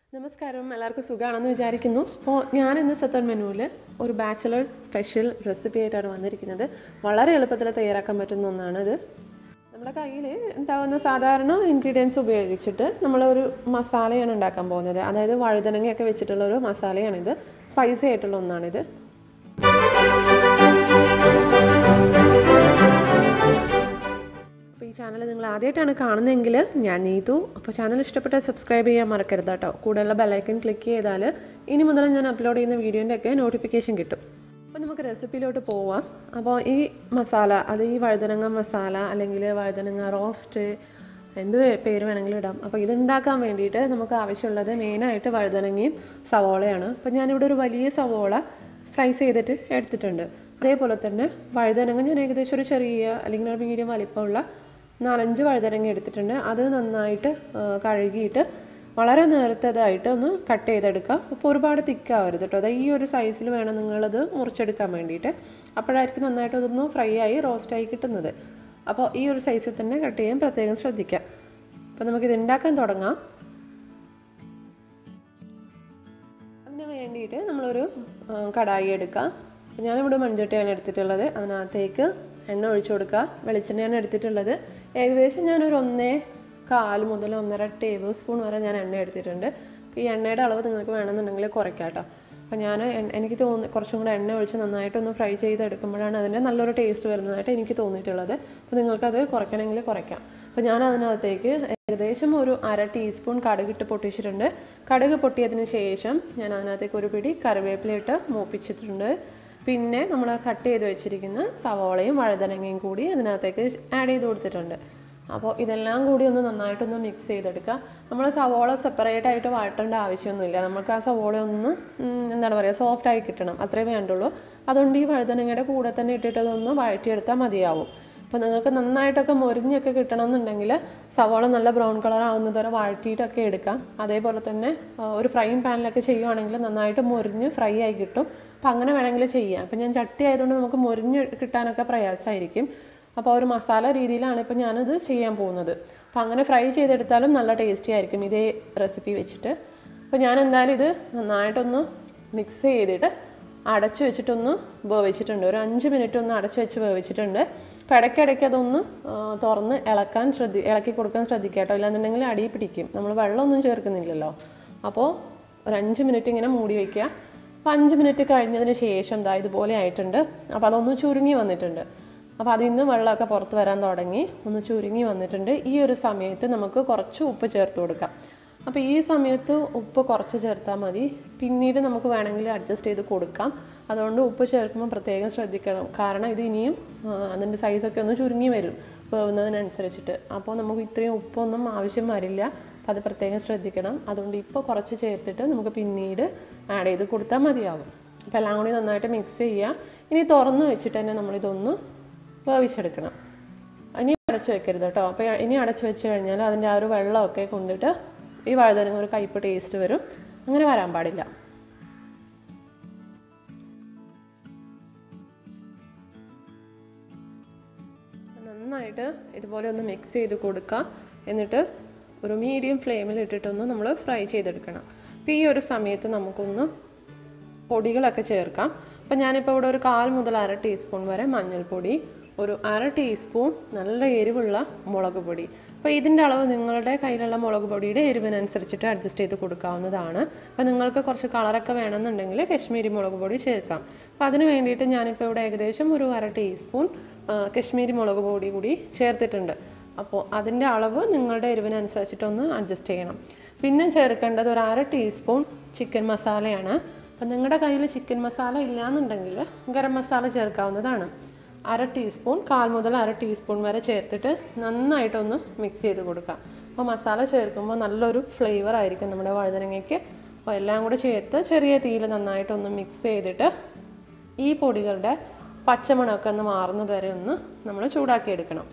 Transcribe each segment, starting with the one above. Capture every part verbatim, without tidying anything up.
നമസ്കാരം, എല്ലാവർക്കും സുഖമാണെന്ന് വിചാരിക്കുന്നു. അപ്പോൾ ഞാൻ ഇന്ന് സത്തൻ മെനുവിൽ ഒരു ബാച്ചിലേഴ്സ് സ്പെഷ്യൽ റെസിപ്പി ആയിട്ടാണ് വന്നിരിക്കുന്നത്. വളരെ എളുപ്പത്തിൽ തയ്യാറാക്കാൻ പറ്റുന്ന ഒന്നാണിത്. നമ്മുടെ കയ്യിൽ ഉണ്ടാകുന്ന സാധാരണ ഇൻഗ്രീഡിയൻസ് ഉപയോഗിച്ചിട്ട് നമ്മളൊരു മസാലയാണ് ഉണ്ടാക്കാൻ പോകുന്നത്. അതായത് വഴുതനങ്ങയൊക്കെ വെച്ചിട്ടുള്ളൊരു മസാലയാണിത്. സ്പൈസി ആയിട്ടുള്ള ഒന്നാണിത്. അപ്പോൾ ഈ ചാനൽ നിങ്ങൾ ആദ്യമായിട്ടാണ് കാണുന്നതെങ്കിൽ ഞാൻ നീതു. അപ്പോൾ ചാനൽ ഇഷ്ടപ്പെട്ടാൽ സബ്സ്ക്രൈബ് ചെയ്യാൻ മറക്കരുത് കേട്ടോ. കൂടെയുള്ള ബെല്ലൈക്കൻ ക്ലിക്ക് ചെയ്താൽ ഇനി മുതൽ ഞാൻ അപ്ലോഡ് ചെയ്യുന്ന വീഡിയോൻ്റെ ഒക്കെ നോട്ടിഫിക്കേഷൻ കിട്ടും. അപ്പോൾ നമുക്ക് റെസിപ്പിയിലോട്ട് പോവാം. അപ്പോൾ ഈ മസാല, അത് ഈ വഴുതനങ്ങ മസാല അല്ലെങ്കിൽ വഴുതനങ്ങ റോസ്റ്റ്, എന്ത് പേര് വേണമെങ്കിലും ഇടാം. അപ്പോൾ ഇതുണ്ടാക്കാൻ വേണ്ടിയിട്ട് നമുക്ക് ആവശ്യമുള്ളത് മെയിനായിട്ട് വഴുതനങ്ങയും സവോളയാണ്. അപ്പോൾ ഞാനിവിടെ ഒരു വലിയ സവോള സ്ലൈസ് ചെയ്തിട്ട് എടുത്തിട്ടുണ്ട്. അതേപോലെ തന്നെ വഴുതനങ്ങ ഞാൻ ഏകദേശം ഒരു ചെറിയ അല്ലെങ്കിൽ ഒരു മീഡിയം വലിപ്പമുള്ള നാലഞ്ച് വഴുതനങ്ങ എടുത്തിട്ടുണ്ട്. അത് നന്നായിട്ട് കഴുകിയിട്ട് വളരെ നേരത്തേതായിട്ട് ഒന്ന് കട്ട് ചെയ്തെടുക്കാം. അപ്പോൾ ഒരുപാട് തിക്കാവരുത് കേട്ടോ. അത് ഈ ഒരു സൈസിൽ വേണം നിങ്ങളത് മുറിച്ചെടുക്കാൻ വേണ്ടിയിട്ട്. അപ്പോഴായിരിക്കും നന്നായിട്ട് അതൊന്ന് ഫ്രൈ ആയി റോസ്റ്റായി കിട്ടുന്നത്. അപ്പോൾ ഈ ഒരു സൈസിൽ തന്നെ കട്ട് ചെയ്യാൻ പ്രത്യേകം ശ്രദ്ധിക്കാം. അപ്പോൾ നമുക്കിത് ഉണ്ടാക്കാൻ തുടങ്ങാം. അതിന് വേണ്ടിയിട്ട് നമ്മളൊരു കടായി എടുക്കാം. ഞാനിവിടെ മൺചട്ടിയാണ് എടുത്തിട്ടുള്ളത്. അതിനകത്തേക്ക് എണ്ണ ഒഴിച്ചു കൊടുക്കുക. വെളിച്ചെണ്ണയാണ് എടുത്തിട്ടുള്ളത്. ഏകദേശം ഞാനൊരു ഒന്നേ കാൽ മുതൽ ഒന്നര ടേബിൾ സ്പൂൺ വരെ ഞാൻ എണ്ണ എടുത്തിട്ടുണ്ട്. ഈ എണ്ണയുടെ അളവ് നിങ്ങൾക്ക് വേണമെന്നുണ്ടെങ്കിൽ കുറയ്ക്കാം കേട്ടോ. അപ്പോൾ ഞാൻ എനിക്ക് തോന്നി കുറച്ചും കൂടെ എണ്ണ ഒഴിച്ച് നന്നായിട്ടൊന്ന് ഫ്രൈ ചെയ്തെടുക്കുമ്പോഴാണ് അതിൻ്റെ നല്ലൊരു ടേസ്റ്റ് വരുന്നതായിട്ട് എനിക്ക് തോന്നിയിട്ടുള്ളത്. അപ്പോൾ നിങ്ങൾക്കത് കുറയ്ക്കണമെങ്കിൽ കുറയ്ക്കാം. അപ്പോൾ ഞാൻ അതിനകത്തേക്ക് ഏകദേശം ഒരു അര ടീസ്പൂൺ കടുകിട്ട് പൊട്ടിച്ചിട്ടുണ്ട്. കടുക് പൊട്ടിയതിന് ശേഷം ഞാൻ അതിനകത്തേക്ക് ഒരു പിടി കറിവേപ്പിലയിട്ട് മൂപ്പിച്ചിട്ടുണ്ട്. പിന്നെ നമ്മൾ കട്ട് ചെയ്ത് വെച്ചിരിക്കുന്ന സവോളയും വഴുതനങ്ങയും കൂടി അതിനകത്തേക്ക് ആഡ് ചെയ്ത് കൊടുത്തിട്ടുണ്ട്. അപ്പോൾ ഇതെല്ലാം കൂടി ഒന്ന് നന്നായിട്ടൊന്ന് മിക്സ് ചെയ്തെടുക്കുക. നമ്മൾ സവോള സെപ്പറേറ്റ് ആയിട്ട് വഴട്ടേണ്ട ആവശ്യമൊന്നുമില്ല. നമുക്ക് ആ സവോള ഒന്ന് എന്താണ് പറയുക സോഫ്റ്റായി കിട്ടണം, അത്രേ വേണ്ടുള്ളൂ. അതുകൊണ്ട് ഈ വഴുതനങ്ങയുടെ കൂടെ തന്നെ ഇട്ടിട്ട് അതൊന്ന് വഴറ്റിയെടുത്താൽ മതിയാവും. അപ്പോൾ നിങ്ങൾക്ക് നന്നായിട്ടൊക്കെ മൊരിഞ്ഞൊക്കെ കിട്ടണമെന്നുണ്ടെങ്കിൽ സവോള നല്ല ബ്രൗൺ കളർ ആവുന്നത് വരെ വഴറ്റിയിട്ടൊക്കെ എടുക്കാം. അതേപോലെ തന്നെ ഒരു ഫ്രൈയിങ് പാനിലൊക്കെ ചെയ്യുവാണെങ്കിൽ നന്നായിട്ട് മൊരിഞ്ഞ് ഫ്രൈ ആയി കിട്ടും. അപ്പോൾ അങ്ങനെ വേണമെങ്കിൽ ചെയ്യാം. അപ്പോൾ ഞാൻ ചട്ടി ആയതുകൊണ്ട് നമുക്ക് മൊരിഞ്ഞ് കിട്ടാനൊക്കെ പ്രയാസമായിരിക്കും. അപ്പോൾ ഒരു മസാല രീതിയിലാണ് ഇപ്പോൾ ഞാനത് ചെയ്യാൻ പോകുന്നത്. അപ്പോൾ അങ്ങനെ ഫ്രൈ ചെയ്തെടുത്താലും നല്ല ടേസ്റ്റി ആയിരിക്കും ഇതേ റെസിപ്പി വെച്ചിട്ട്. അപ്പോൾ ഞാൻ എന്തായാലും ഇത് നന്നായിട്ടൊന്ന് മിക്സ് ചെയ്തിട്ട് അടച്ചു വെച്ചിട്ടൊന്ന് വേവിച്ചിട്ടുണ്ട്. ഒരു അഞ്ച് മിനിറ്റ് ഒന്ന് അടച്ചു വെച്ച് വേവിച്ചിട്ടുണ്ട്. അപ്പോൾ ഇടയ്ക്കിടയ്ക്ക് അതൊന്ന് തുറന്ന് ഇളക്കാൻ ശ്രദ്ധി ഇളക്കി കൊടുക്കാൻ ശ്രദ്ധിക്കുക കേട്ടോ. ഇല്ലാന്നുണ്ടെങ്കിൽ അടി പിടിക്കും. നമ്മൾ വെള്ളമൊന്നും ചേർക്കുന്നില്ലല്ലോ. അപ്പോൾ ഒരു അഞ്ച് മിനിറ്റ് ഇങ്ങനെ മൂടി വയ്ക്കുക. അപ്പോൾ അഞ്ച് മിനിറ്റ് കഴിഞ്ഞതിന് ശേഷം ദാ ഇതുപോലെ ആയിട്ടുണ്ട്. അപ്പോൾ അതൊന്ന് ചുരുങ്ങി വന്നിട്ടുണ്ട്. അപ്പോൾ അതിൽ നിന്ന് വെള്ളമൊക്കെ പുറത്ത് വരാൻ തുടങ്ങി, ഒന്ന് ചുരുങ്ങി വന്നിട്ടുണ്ട്. ഈ ഒരു സമയത്ത് നമുക്ക് കുറച്ച് ഉപ്പ് ചേർത്ത് കൊടുക്കാം. അപ്പോൾ ഈ സമയത്ത് ഉപ്പ് കുറച്ച് ചേർത്താൽ മതി. പിന്നീട് നമുക്ക് വേണമെങ്കിൽ അഡ്ജസ്റ്റ് ചെയ്ത് കൊടുക്കാം. അതുകൊണ്ട് ഉപ്പ് ചേർക്കുമ്പോൾ പ്രത്യേകം ശ്രദ്ധിക്കണം. കാരണം ഇത് ഇനിയും അതിൻ്റെ സൈസൊക്കെ ഒന്ന് ചുരുങ്ങി വരും വേവുന്നതിനനുസരിച്ചിട്ട്. അപ്പോൾ നമുക്ക് ഇത്രയും ഉപ്പൊന്നും ആവശ്യം വരില്ല. അപ്പോൾ അത് പ്രത്യേകം ശ്രദ്ധിക്കണം. അതുകൊണ്ട് ഇപ്പോൾ കുറച്ച് ചേർത്തിട്ട് നമുക്ക് പിന്നീട് ആഡ് ചെയ്ത് കൊടുത്താൽ മതിയാവും. അപ്പോൾ എല്ലാം കൂടി നന്നായിട്ട് മിക്സ് ചെയ്യുക. ഇനി തുറന്ന് വെച്ചിട്ട് തന്നെ നമ്മളിതൊന്ന് വേവിച്ചെടുക്കണം. ഇനി അടച്ചു വെക്കരുത് കേട്ടോ. അപ്പോൾ ഇനി അടച്ചു വെച്ച് കഴിഞ്ഞാൽ അതിൻ്റെ ആ ഒരു വെള്ളമൊക്കെ കൊണ്ടിട്ട് ഈ വഴുതനങ്ങ ഒരു കയ്പ്പ് ടേസ്റ്റ് വരും. അങ്ങനെ വരാൻ പാടില്ല. നന്നായിട്ട് ഇതുപോലെ ഒന്ന് മിക്സ് ചെയ്ത് കൊടുക്കുക. എന്നിട്ട് ഒരു മീഡിയം ഫ്ലെയിമിൽ ഇട്ടിട്ടൊന്ന് നമ്മൾ ഫ്രൈ ചെയ്തെടുക്കണം. അപ്പോൾ ഈ ഒരു സമയത്ത് നമുക്കൊന്ന് പൊടികളൊക്കെ ചേർക്കാം. അപ്പോൾ ഞാനിപ്പോൾ ഇവിടെ ഒരു കാൽ മുതൽ അര ടീസ്പൂൺ വരെ മഞ്ഞൾപ്പൊടി, ഒരു അര ടീസ്പൂൺ നല്ല എരിവുള്ള മുളക് പൊടി. അപ്പോൾ ഇതിൻ്റെ അളവ് നിങ്ങളുടെ കയ്യിലുള്ള മുളക് പൊടിയുടെ എരിവിനനുസരിച്ചിട്ട് അഡ്ജസ്റ്റ് ചെയ്ത് കൊടുക്കാവുന്നതാണ്. അപ്പോൾ നിങ്ങൾക്ക് കുറച്ച് കളറൊക്കെ വേണമെന്നുണ്ടെങ്കിൽ കശ്മീരി മുളക് പൊടി ചേർക്കാം. അപ്പോൾ അതിന് വേണ്ടിയിട്ട് ഞാനിപ്പോൾ ഇവിടെ ഏകദേശം ഒരു അര ടീസ്പൂൺ കശ്മീരി മുളക് പൊടി കൂടി ചേർത്തിട്ടുണ്ട്. അപ്പോൾ അതിൻ്റെ അളവ് നിങ്ങളുടെ എരിവിനനുസരിച്ചിട്ടൊന്ന് അഡ്ജസ്റ്റ് ചെയ്യണം. പിന്നെ ചേർക്കേണ്ടത് ഒരു അര ടീസ്പൂൺ ചിക്കൻ മസാലയാണ്. അപ്പം നിങ്ങളുടെ കയ്യിൽ ചിക്കൻ മസാല ഇല്ലയെന്നുണ്ടെങ്കിൽ ഗരം മസാല ചേർക്കാവുന്നതാണ്. അര ടീസ്പൂൺ കാൽ മുതൽ അര ടീസ്പൂൺ വരെ ചേർത്തിട്ട് നന്നായിട്ടൊന്ന് മിക്സ് ചെയ്ത് കൊടുക്കാം. അപ്പോൾ മസാല ചേർക്കുമ്പോൾ നല്ലൊരു ഫ്ലേവർ ആയിരിക്കും നമ്മുടെ വഴുതനങ്ങയ്ക്ക്. അപ്പോൾ എല്ലാം കൂടെ ചേർത്ത് ചെറിയ തീയിൽ നന്നായിട്ടൊന്ന് മിക്സ് ചെയ്തിട്ട് ഈ പൊടികളുടെ പച്ചമണമൊക്കെ ഒന്ന് മാറുന്നത് വരെ ഒന്ന് നമ്മൾ ചൂടാക്കി എടുക്കണം.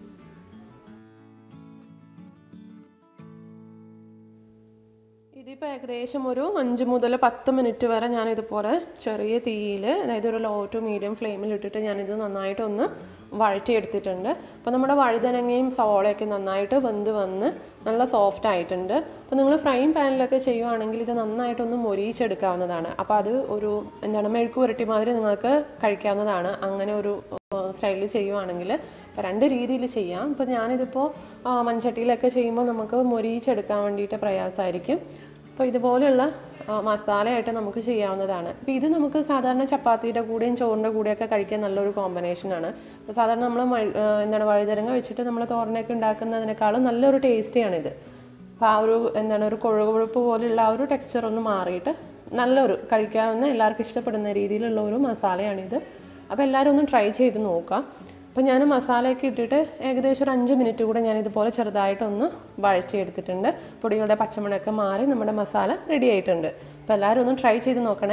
ഇതിപ്പോൾ ഏകദേശം ഒരു അഞ്ച് മുതൽ പത്ത് മിനിറ്റ് വരെ ഞാനിതുപോലെ ചെറിയ തീയിൽ, അതായത് ഒരു ലോ ടു മീഡിയം ഫ്ലെയിമിൽ ഇട്ടിട്ട് ഞാനിത് നന്നായിട്ടൊന്ന് വഴറ്റിയെടുത്തിട്ടുണ്ട്. അപ്പോൾ നമ്മുടെ വഴുതനങ്ങയും സവോളയൊക്കെ നന്നായിട്ട് വെന്ത് വന്ന് നല്ല സോഫ്റ്റ് ആയിട്ടുണ്ട്. അപ്പോൾ നിങ്ങൾ ഫ്രൈയിങ് പാനിലൊക്കെ ചെയ്യുവാണെങ്കിൽ ഇത് നന്നായിട്ടൊന്ന് മൊരിയിച്ചെടുക്കാവുന്നതാണ്. അപ്പോൾ അത് ഒരു എന്താണ് മെഴുക്ക് പുരട്ടി മാതിരി നിങ്ങൾക്ക് കഴിക്കാവുന്നതാണ് അങ്ങനെ ഒരു സ്റ്റൈലിൽ ചെയ്യുവാണെങ്കിൽ. അപ്പോൾ രണ്ട് രീതിയിൽ ചെയ്യാം. ഇപ്പോൾ ഞാനിതിപ്പോൾ മൺചട്ടിയിലൊക്കെ ചെയ്യുമ്പോൾ നമുക്ക് മൊരിയിച്ചെടുക്കാൻ വേണ്ടിയിട്ട് പ്രയാസമായിരിക്കും. അപ്പോൾ ഇതുപോലെയുള്ള മസാലയായിട്ട് നമുക്ക് ചെയ്യാവുന്നതാണ്. അപ്പോൾ ഇത് നമുക്ക് സാധാരണ ചപ്പാത്തിയുടെ കൂടെയും ചോറിൻ്റെ കൂടെയൊക്കെ കഴിക്കാൻ നല്ലൊരു കോമ്പിനേഷനാണ്. അപ്പോൾ സാധാരണ നമ്മൾ എന്താണ് വഴുതനങ്ങ വെച്ചിട്ട് നമ്മൾ തോരനൊക്കെ ഉണ്ടാക്കുന്നതിനേക്കാളും നല്ലൊരു ടേസ്റ്റിയാണിത്. അപ്പോൾ ആ ഒരു എന്താണ് ഒരു കൊഴുകൊഴുപ്പ് പോലെയുള്ള ആ ഒരു ടെക്സ്ചർ ഒന്ന് മാറിയിട്ട് നല്ലൊരു കഴിക്കാവുന്ന എല്ലാവർക്കും ഇഷ്ടപ്പെടുന്ന രീതിയിലുള്ള ഒരു മസാലയാണിത്. അപ്പോൾ എല്ലാവരും ഒന്ന് ട്രൈ ചെയ്ത് നോക്കാം. അപ്പോൾ ഞാൻ മസാലയൊക്കെ ഇട്ടിട്ട് ഏകദേശം ഒരു അഞ്ച് മിനിറ്റ് കൂടെ ഞാൻ ഇതുപോലെ ചെറുതായിട്ടൊന്ന് വഴറ്റിയെടുത്തിട്ടുണ്ട്. പൊടികളുടെ പച്ചമണമൊക്കെ മാറി നമ്മുടെ മസാല റെഡി ആയിട്ടുണ്ട്. അപ്പോൾ എല്ലാവരും ഒന്ന് ട്രൈ ചെയ്ത് നോക്കണേ.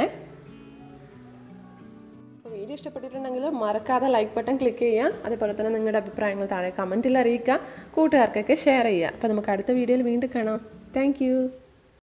അപ്പോൾ വീഡിയോ ഇഷ്ടപ്പെട്ടിട്ടുണ്ടെങ്കിൽ മറക്കാതെ ലൈക്ക് ബട്ടൺ ക്ലിക്ക് ചെയ്യുക. അതേപോലെ തന്നെ നിങ്ങളുടെ അഭിപ്രായങ്ങൾ താഴെ കമൻറ്റിൽ അറിയിക്കുക. കൂട്ടുകാർക്കൊക്കെ ഷെയർ ചെയ്യുക. അപ്പോൾ നമുക്ക് അടുത്ത വീഡിയോയിൽ വീണ്ടും കാണാം. താങ്ക്